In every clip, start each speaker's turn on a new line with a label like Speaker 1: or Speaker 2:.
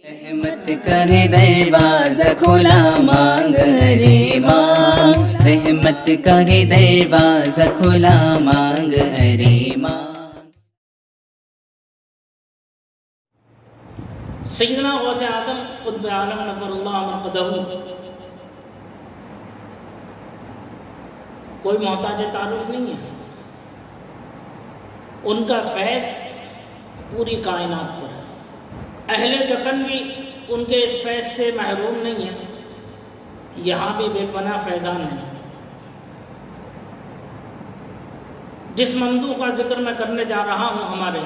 Speaker 1: رحمت کا ہے دروازہ کھلا مانگ ہری ماں، رحمت کا ہے دروازہ کھلا مانگ ہری ماں۔
Speaker 2: سیدنا غوث اعظم قطب عالم نور اللہ مرقدہ کوئی محتاج تعارف نہیں ہے، ان کا فیض پوری کائنات پر ہے۔ اہل دکن بھی ان کے اس فیض سے محروم نہیں ہے، یہاں بھی بے پناہ فیضان ہے۔ جس موضوع کا ذکر میں کرنے جا رہا ہوں ہمارے،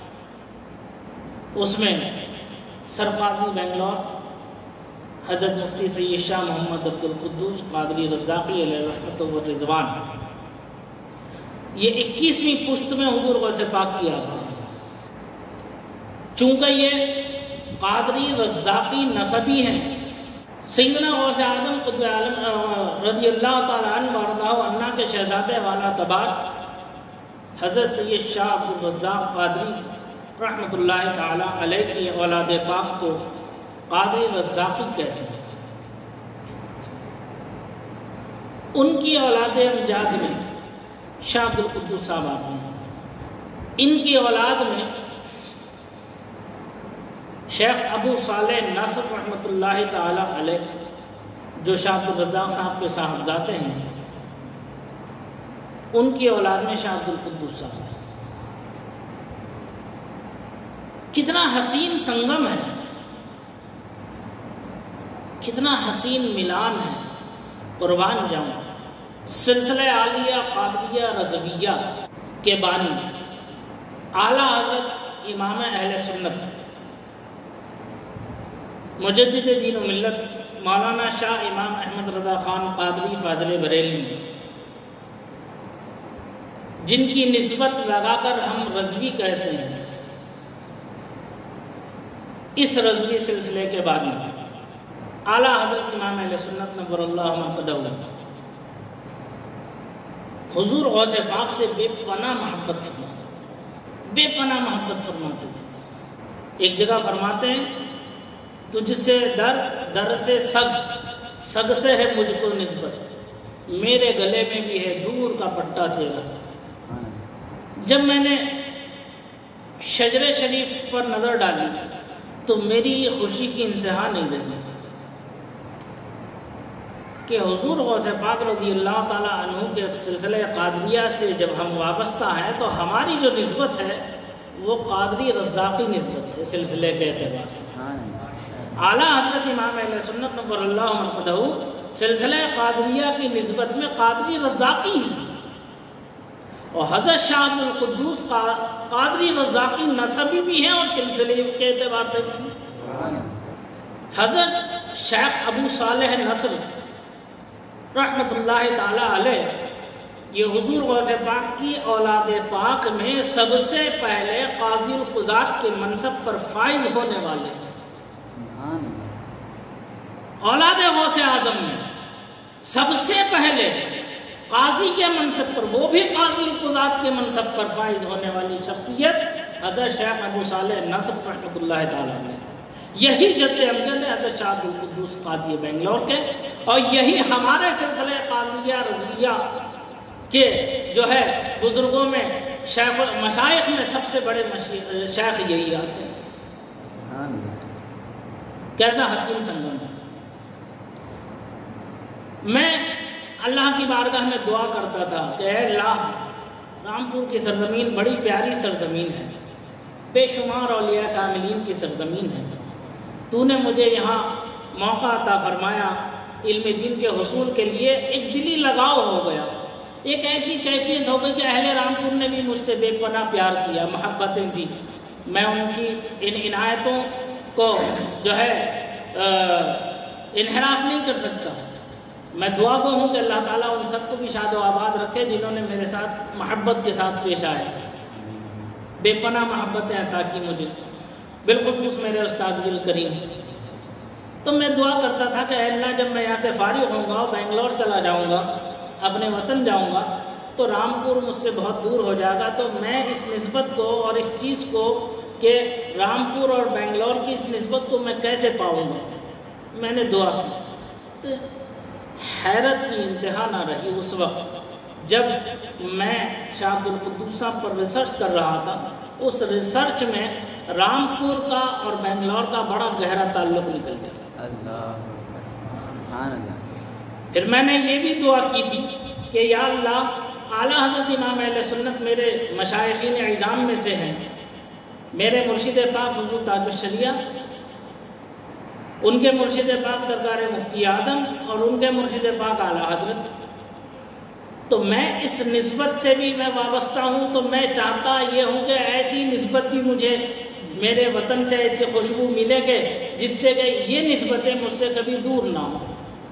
Speaker 2: اس میں سرقاضی بنگلور حضرت مفتی سید شاہ محمد عبد القدوس قادری رزاقی علیہ رحمت و رضوان، یہ 21ویں پشت میں حضور غوث پاک کی آتے ہیں۔ چونکہ یہ قادری رزاقی نسبی ہیں، سیدنا غوث اعظم قطب عالم رضی اللہ تعالیٰ عنہ وارضاہ عنہ کے شہزادے والا تبار حضرت سید شاہ عبد الرزاق قادری رحمۃ اللہ تعالیٰ علیہ کی اولاد پاک کو قادری رزاقی کہتے ہیں۔ ان کی اولاد امجاد میں شاہ عبد القدوس صاحب آتے ہیں۔ ان کی اولاد میں شیخ ابو صالح نصر رحمۃ اللہ تعالیٰ علیہ، جو شاہ عبد الرزاق صاحب کے صاحبزادے ہیں، ان کی اولاد میں شاہ عبد القدوس صاحب ہے۔ کتنا حسین سنگم ہے، کتنا حسین ملان ہے، قربان جاؤں۔ سلسلہ عالیہ قادریہ رضویہ کے بانی اعلیٰ حضرت امام اہل سنت مجدد دین و ملت مولانا شاہ امام احمد رضا خان قادری فاضل بریلوی، جن کی نسبت لگا کر ہم رضوی کہتے ہیں، اس رضوی سلسلے کے بانی اعلیٰ حضرت امام اہل سنت نور اللہ مرقدہ حضور غوث پاک سے بے پناہ محبت فرماتے تھے، بے پناہ محبت فرماتے تھے۔ ایک جگہ فرماتے ہیں، تجھ سے در، در سے سگ، سگ سے ہے مجھ کو نسبت، میرے گلے میں بھی ہے دور کا پٹا تیرا۔ جب میں نے شجر شریف پر نظر ڈالی تو میری خوشی کی انتہا نہیں رہی کہ حضور غوث پاک رضی اللہ تعالیٰ عنہ کے سلسلہ قادریہ سے جب ہم وابستہ ہیں تو ہماری جو نسبت ہے وہ قادری رزاقی نسبت ہے سلسلے کے اعتبار سے۔ اعلیٰ حضرت امام اہل سنت نور اللہ مرقدہ سلسلہ قادریہ کی نسبت میں قادری رزاقی ہیں، اور حضرت شاہ عبد القدوس قادری رزاقی نسبی بھی ہیں اور سلسلے کے اعتبار سے بھی ہیں۔ حضرت شیخ ابو صالح نصر رحمۃ اللہ تعالیٰ علیہ، یہ حضور غوث پاک کی اولاد پاک میں سب سے پہلے قاضی القضات کے منصب پر فائز ہونے والے ہیں۔ اولاد غوث اعظم میں سب سے پہلے قاضی کے منصب پر، وہ بھی قاضی القضات کے منصب پر فائز ہونے والی شخصیت حضرت شیخ ابو صالح نصر رحمۃ اللہ تعالیٰ علیہ، یہی جد امجد ہے حضرت شاہ عبد القدوس قادری بنگلور کے، اور یہی ہمارے سلسلہ قادریہ رضویہ کے جو ہے بزرگوں میں شیخ مشائخ میں سب سے بڑے شیخ یہی آتے ہیں۔ کیسا حسین سنگم ہے۔ میں اللہ کی بارگاہ میں دعا کرتا تھا کہ اے اللہ، رامپور کی سرزمین بڑی پیاری سرزمین ہے، بے شمار اولیاء کاملین کی سرزمین ہے، تو نے مجھے یہاں موقع عطا فرمایا، علم دین کے حصول کے لیے ایک دلی لگاؤ ہو گیا، ایک ایسی کیفیت ہو گئی کہ اہل رامپور نے بھی مجھ سے بے پناہ پیار کیا، محبتیں دی۔ میں ان کی ان عنایتوں کو جو ہے انحراف نہیں کر سکتا۔ میں دعا گو ہوں کہ اللہ تعالیٰ ان سب کو بھی شاد و آباد رکھے جنہوں نے میرے ساتھ محبت کے ساتھ پیش آئے، بے پناہ محبتیں عطا کی مجھے، بالخصوص میرے استاد جی الکریم۔ تو میں دعا کرتا تھا کہ اے اللہ، جب میں یہاں سے فارغ ہوں گا، بنگلور چلا جاؤں گا، اپنے وطن جاؤں گا، تو رامپور مجھ سے بہت دور ہو جائے گا، تو میں اس نسبت کو اور اس چیز کو کہ رامپور اور بنگلور کی اس نسبت کو میں کیسے پاؤں گا. میں نے دعا کی تو حیرت کی انتہا نہ رہی. اس وقت جب میں شاہ عبدالقدوس صاحب پر ریسرچ کر رہا تھا، اس ریسرچ میں رامپور کا اور بنگلور کا بڑا گہرا تعلق نکل گیا.
Speaker 1: اللہ سبحان اللہ.
Speaker 2: پھر میں نے یہ بھی دعا کی تھی کہ یا اللہ، اعلیٰ حضرت امام اہل سنت میرے مشائخین اعظام میں سے ہیں، میرے مرشد پاک حضور تاج الشریعہ، ان کے مرشد پاک سرکار مفتی اعظم اور ان کے مرشد پاک اعلیٰ حضرت، تو میں اس نسبت سے بھی میں وابستہ ہوں. تو میں چاہتا یہ ہوں کہ ایسی نسبت بھی مجھے میرے وطن سے ایسی خوشبو ملے کہ جس سے کہ یہ نسبتیں مجھ سے کبھی دور نہ ہوں.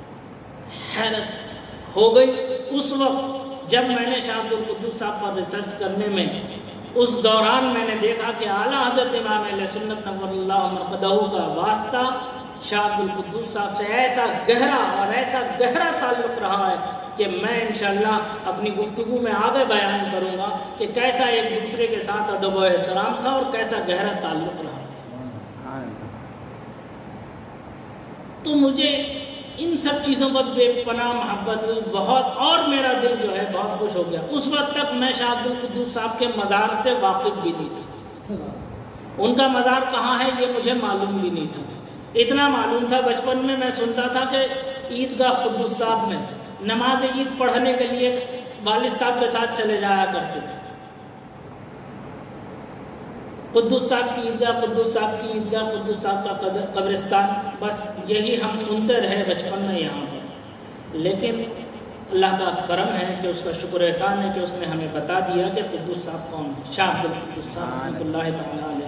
Speaker 2: حیرت ہو گئی اس وقت جب میں نے شاہ عبدالقدوس صاحب پر ریسرچ کرنے میں، اس دوران میں نے دیکھا کہ اعلیٰ حضرت امام اہل سنت نور اللہ مرقدہ کا واسطہ شاہ عبدالقدوس صاحب سے ایسا گہرا اور ایسا گہرا تعلق رہا ہے کہ میں انشاءاللہ اپنی گفتگو میں آگے بیان کروں گا کہ کیسا ایک دوسرے کے ساتھ ادب و احترام تھا اور کیسا گہرا تعلق رہا. تو مجھے ان سب چیزوں پر بے پناہ محبت ہوئی بہت، اور میرا دل جو ہے بہت خوش ہو گیا. اس وقت تک میں شاہ عبدالقدوس صاحب کے مزار سے واقف بھی نہیں تھا. ان کا مزار کہاں ہے یہ مجھے معلوم بھی نہیں تھا. اتنا معلوم تھا بچپن میں سنتا تھا کہ عیدگاہ قدس صاحب میں نماز عید پڑھنے کے لیے والد صاحب کے ساتھ چلے جایا کرتے تھے. قدس صاحب کی عیدگاہ، قدس صاحب کی عیدگاہ، قدس صاحب کا قبرستان، بس یہی ہم سنتے رہے بچپن میں یہاں پر. لیکن اللہ کا کرم ہے کہ اس کا شکر احسان ہے کہ اس نے ہمیں بتا دیا کہ قدس صاحب کون ہے. شاہ عبدالقدوس صاحب رحمۃ اللہ تعالیٰ علیہ.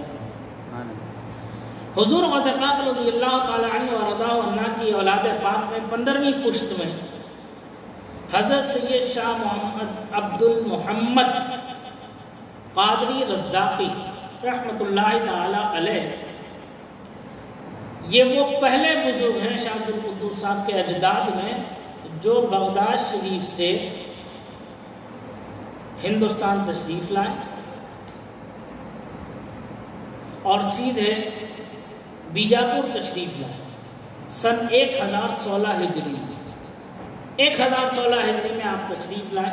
Speaker 2: حضور غوث پاک رضی اللہ تعالیٰ عنہ و رضا عنہ کی اولاد پاک میں 15ویں پشت میں حضرت سید شاہ محمد عبد المحمد قادری رزاقی رحمۃ اللہ تعالیٰ علیہ، یہ وہ پہلے بزرگ ہیں شاہ عبدالقدوس صاحب کے اجداد میں جو بغداد شریف سے ہندوستان تشریف لائے اور سیدھے بیجاپور تشریف لائے سن 1016 ہجری میں. 1016 ہجری میں آپ تشریف لائے.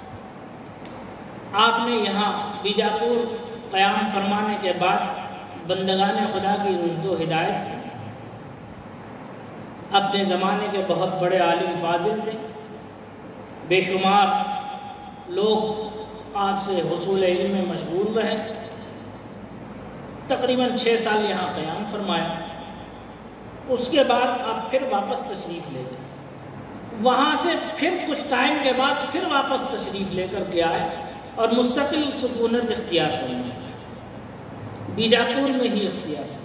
Speaker 2: آپ نے یہاں بیجاپور قیام فرمانے کے بعد بندگان خدا کی رشد و ہدایت کی. اپنے زمانے کے بہت بڑے عالم فاضل تھے، بے شمار لوگ آپ سے حصول علم میں مشغول رہے. تقریباً 6 سال یہاں قیام فرمایا. اس کے بعد آپ پھر واپس تشریف لے گئے. وہاں سے پھر کچھ ٹائم کے بعد پھر واپس تشریف لے کر کے آئے اور مستقل سکونت اختیار فرمائی، بیجاپور میں ہی اختیار فرمائی.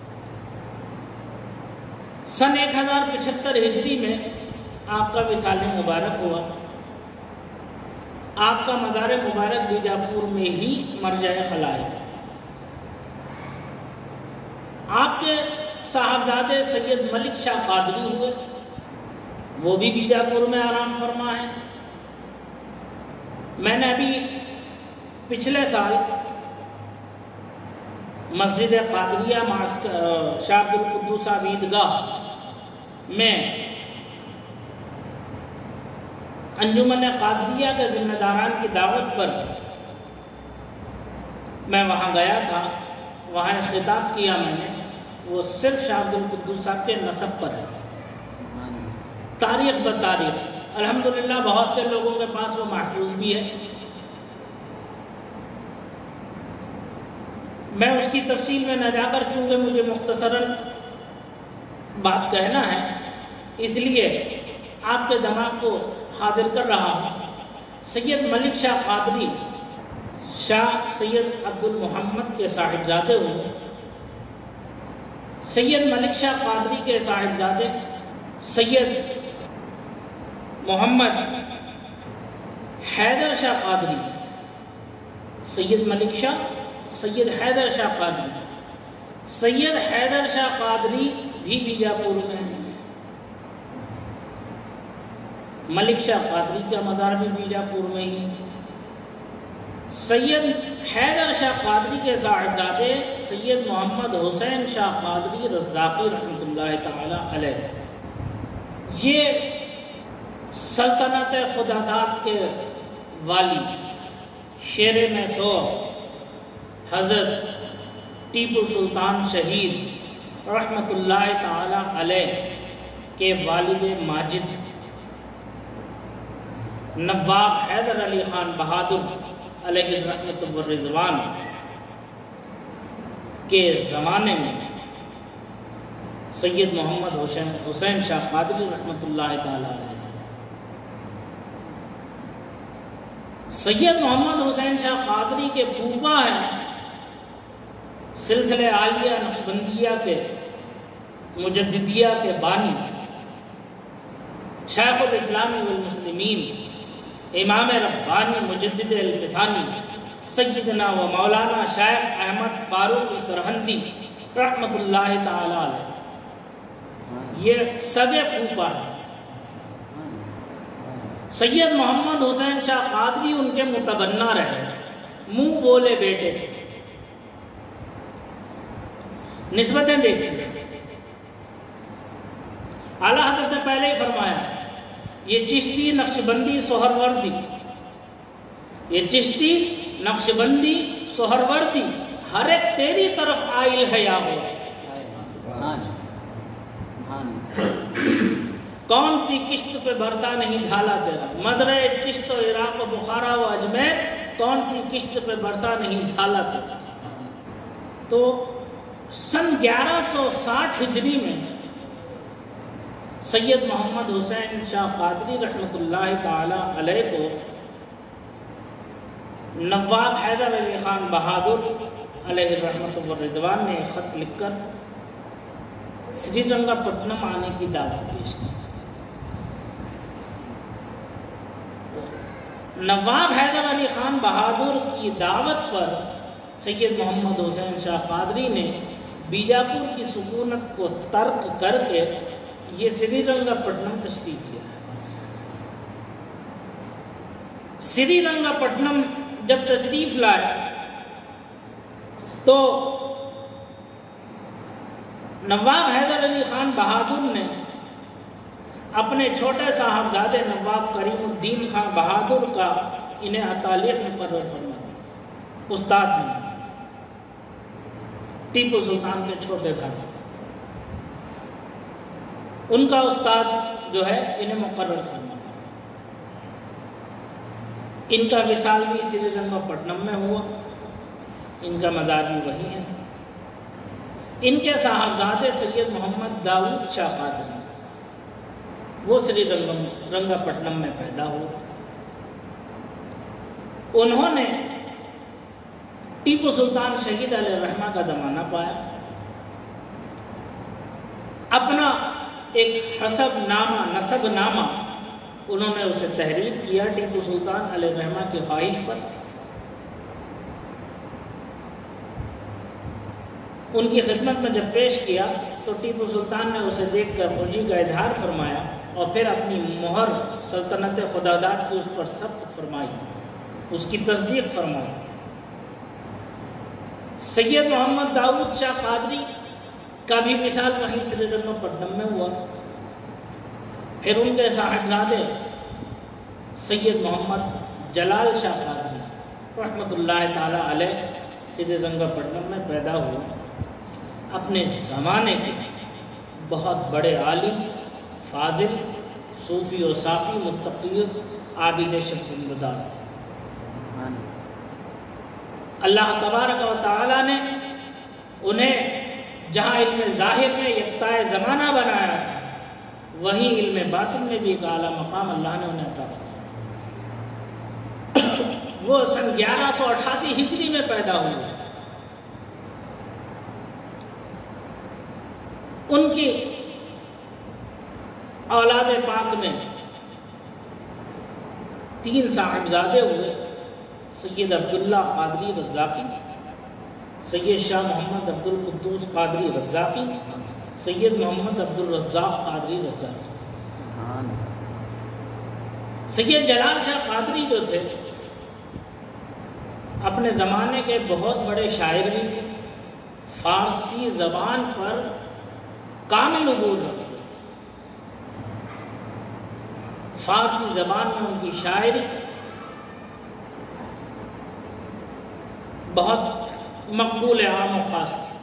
Speaker 2: سن 1075 ہجری میں آپ کا وصال مبارک ہوا. آپ کا مدار مبارک بیجاپور میں ہی مرجع خلائق. آپ کے صاحبزادے سید ملک شاہ قادری ہوئے، وہ بھی بیجاپور میں آرام فرما ہے. میں نے ابھی پچھلے سال مسجد قادریہ شاہ عبدالقدوس صاحب عیدگاہ میں انجمن قادریہ کے ذمہ داران کی دعوت پر میں وہاں گیا تھا. وہاں ایک خطاب کیا میں نے، وہ صرف شاہ عبدالقدوس صاحب کے نسب پر ہے، تاریخ بتاریخ. الحمدللہ بہت سے لوگوں کے پاس وہ محفوظ بھی ہے. میں اس کی تفصیل میں نہ جا کر، چونکہ مجھے مختصراً بات کہنا ہے، اس لیے آپ کے دماغ کو حاضر کر رہا ہوں. سید ملک شاہ قادری شاہ سید عبد المحمد کے صاحبزادے ہوئے. سید ملک شاہ قادری کے صاحبزادے سید محمد حیدر شاہ قادری، سید ملک شاہ، سید حیدر شاہ قادری. سید حیدر شاہ قادری بھی بیجاپور میں ہیں. ملک شاہ قادری کا مزار بھی بیجاپور میں ہی. سید حیدر شاہ قادری کے صاحبزادے سید محمد حسین شاہ قادری رزاقی رحمۃ اللہ تعالی علیہ، یہ سلطنت خداداد کے والی شیر میسور حضرت ٹیپو سلطان شہید رحمۃ اللہ تعالی علیہ کے والد ماجد نواب حیدر علی خان بہادر علیہ الرحمۃ والرضوان کے زمانے میں سید محمد حسین شاہ قادری رحمۃ اللہ تعالی علیہ تھے۔ سید محمد حسین شاہ قادری کے پھوپھا ہیں سلسلہ عالیہ نقشبندیہ کے مجددیہ کے بانی شیخ الاسلام والمسلمین امام ربانی مجدد الفسانی سیدنا و مولانا شیخ احمد فاروق سرہندی رحمۃ اللہ تعالی علیہ، یہ سگے پھوپھا ہیں۔ سید محمد حسین شاہ قادری ان کے متبنہ رہے، منہ بولے بیٹے تھے۔ نسبتیں دیکھیں، اعلیٰ حضرت نے پہلے ہی فرمایا یہ چشتی نقشبندی سہروردی، یہ چشتی نقشبندی سہروردی ہر ایک تیری طرف آئل ہے یا ہوس، کون سی کشت پہ برسا نہیں ڈھالا تیرا، مدرے چشت و عراق و بخارا و اجمیر کون سی کشت پہ برسا نہیں ڈھالا تیرا۔ تو سن 1160 ہجری میں سید محمد حسین شاہ قادری رحمۃ اللہ تعالی علیہ کو نواب حیدر علی خان بہادر علیہ الرحمۃ والرضوان نے خط لکھ کر سری رنگا پٹنم آنے کی دعوت پیش کی۔ تو نواب حیدر علی خان بہادر کی دعوت پر سید محمد حسین شاہ قادری نے بیجاپور کی سکونت کو ترک کر کے یہ سری رنگا پٹنم تشریف کیا۔ سری رنگا پٹنم جب تشریف لائے تو نواب حیدر علی خان بہادر نے اپنے چھوٹے صاحبزادے نواب کریم الدین خان بہادر کا انہیں اطالیت مقرر فرما دیا، استاد میں ٹیپو سلطان کے چھوٹے بھائی، ان کا استاد جو ہے انہیں مقرر فرما۔ ان کا وصال بھی سری رنگا پٹنم میں ہوا، ان کا مزار بھی وہی ہے۔ ان کے صاحبزادے سید محمد داؤد شاہ قادری وہ سری رنگا پٹنم میں پیدا ہوئے۔ انہوں نے ٹیپو سلطان شہید علیہ الرحمہ کا زمانہ پایا، اپنا ایک حسب نامہ نسب نامہ انہوں نے اسے تحریر کیا ٹیپو سلطان علیہ الرحمہ کی خواہش پر۔ ان کی خدمت میں جب پیش کیا تو ٹیپو سلطان نے اسے دیکھ کر خوشی کا اظہار فرمایا اور پھر اپنی مہر سلطنت خداداد کی اس پر ثبت فرمائی، اس کی تصدیق فرمائی۔ سید محمد داؤد شاہ قادری کا بھی وصال وہیں سری رنگا پٹنم میں ہوا۔ پھر ان کے صاحبزادے سید محمد جلال شاہ قادری رحمۃ اللہ تعالی علیہ سری رنگا پٹنم میں پیدا ہوئے۔ اپنے زمانے کے بہت بڑے عالم، فاضل، صوفی و صافی، متقی، عابد شب زندہ تھے۔ اللہ تبارک و تعالی نے انہیں جہاں علم ظاہر میں یکتائے زمانہ بنایا تھا، وہیں علم باطن میں بھی ایک اعلیٰ مقام اللہ نے انہیں عطا فرمایا۔ وہ سن 1188 ہجری میں پیدا ہوئے تھے۔ ان کی اولاد پاک میں 3 صاحبزادے ہوئے، سید عبداللہ قادری رزاقی، سید شاہ محمد عبد القدوس قادری رزاقی، سید محمد عبد الرزاق قادری رزاقی۔ سید جلال شاہ قادری جو تھے اپنے زمانے کے بہت بڑے شاعر بھی تھے، فارسی زبان پر کامل عبور رکھتے تھے، فارسی زبان میں ان کی شاعری بہت مقبول عام و خاص تھی۔